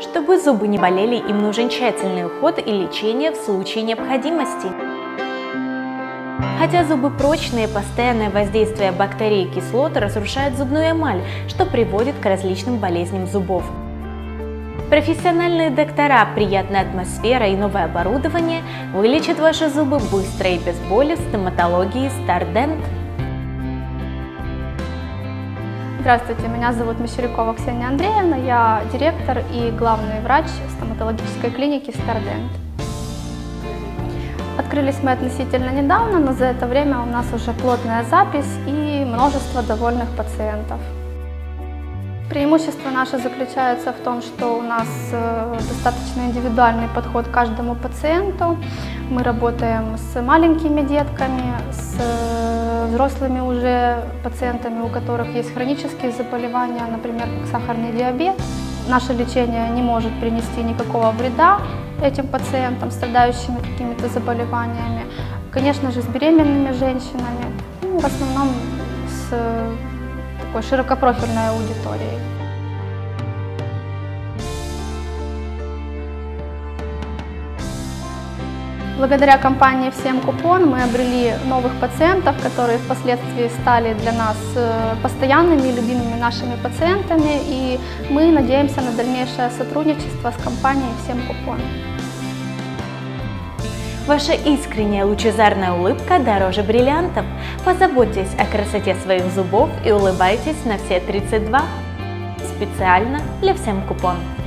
Чтобы зубы не болели, им нужен тщательный уход и лечение в случае необходимости. Хотя зубы прочные, постоянное воздействие бактерий и кислот разрушает зубную эмаль, что приводит к различным болезням зубов. Профессиональные доктора, приятная атмосфера и новое оборудование вылечат ваши зубы быстро и без боли в стоматологии StarDent. Здравствуйте, меня зовут Мещерякова Ксения Андреевна, я директор и главный врач стоматологической клиники StarDent. Открылись мы относительно недавно, но за это время у нас уже плотная запись и множество довольных пациентов. Преимущество наше заключается в том, что у нас достаточно индивидуальный подход к каждому пациенту. Мы работаем с маленькими детками, с взрослыми уже пациентами, у которых есть хронические заболевания, например, как сахарный диабет. Наше лечение не может принести никакого вреда этим пациентам, страдающим какими-то заболеваниями. Конечно же, с беременными женщинами, в основном с такой широкопрофильной аудиторией. Благодаря компании «Всем Купон» мы обрели новых пациентов, которые впоследствии стали для нас постоянными и любимыми нашими пациентами, и мы надеемся на дальнейшее сотрудничество с компанией «Всем Купон». Ваша искренняя лучезарная улыбка дороже бриллиантов. Позаботьтесь о красоте своих зубов и улыбайтесь на все 32. Специально для «Всем Купон».